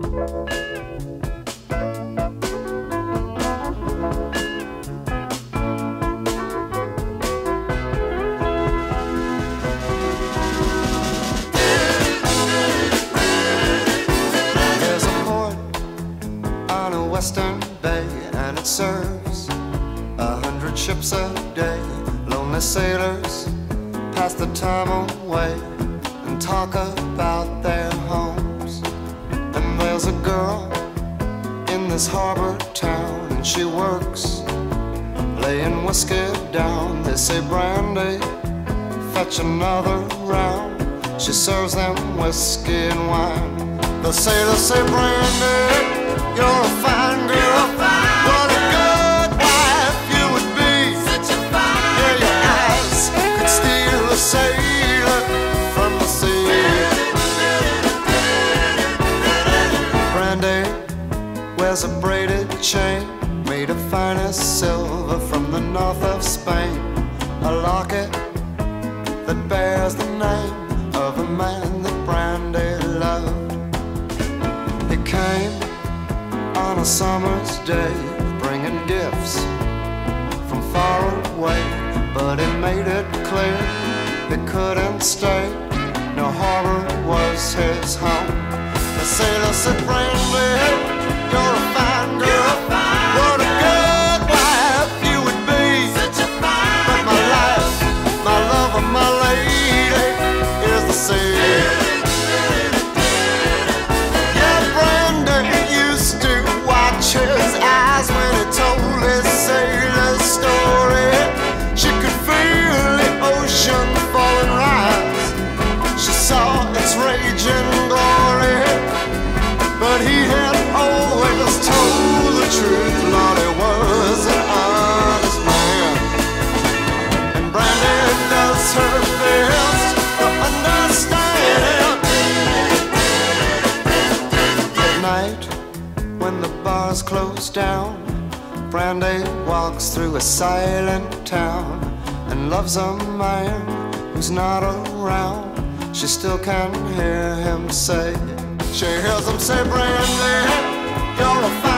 Western Bay, and it serves 100 ships a day. Lonely sailors pass the time away and talk about their homes. And there's a girl in this harbor town, and she works laying whiskey down. They say, "Brandy, fetch another round." She serves them whiskey and wine. The sailors say, "Brandy, you're a fine girl. What a good wife you would be. Such a fine yeah, your eyes could steal a sailor from the sea." Brandy wears a braided chain made of finest silver from the north of Spain, a locket that bears the name of a man that Brandy loved. He came on a summer's day, bringing gifts from far away, but he made it clear he couldn't stay. No harbor was his home. The sailor said, "Brandy, you're a fine girl. What a good wife you would be. Such a fine but my life, my love, and my lady is the sea." His eyes when he told his sailor story. She could feel the ocean fall and rise. She saw its raging glory, but he had always told the truth. Lord, he was an honest man, and Brandy does her best to understand him. At night, when the bars close down, Brandy walks through a silent town and loves a man who's not around. She still can hear him say, she hears him say, "Brandy, you're a fine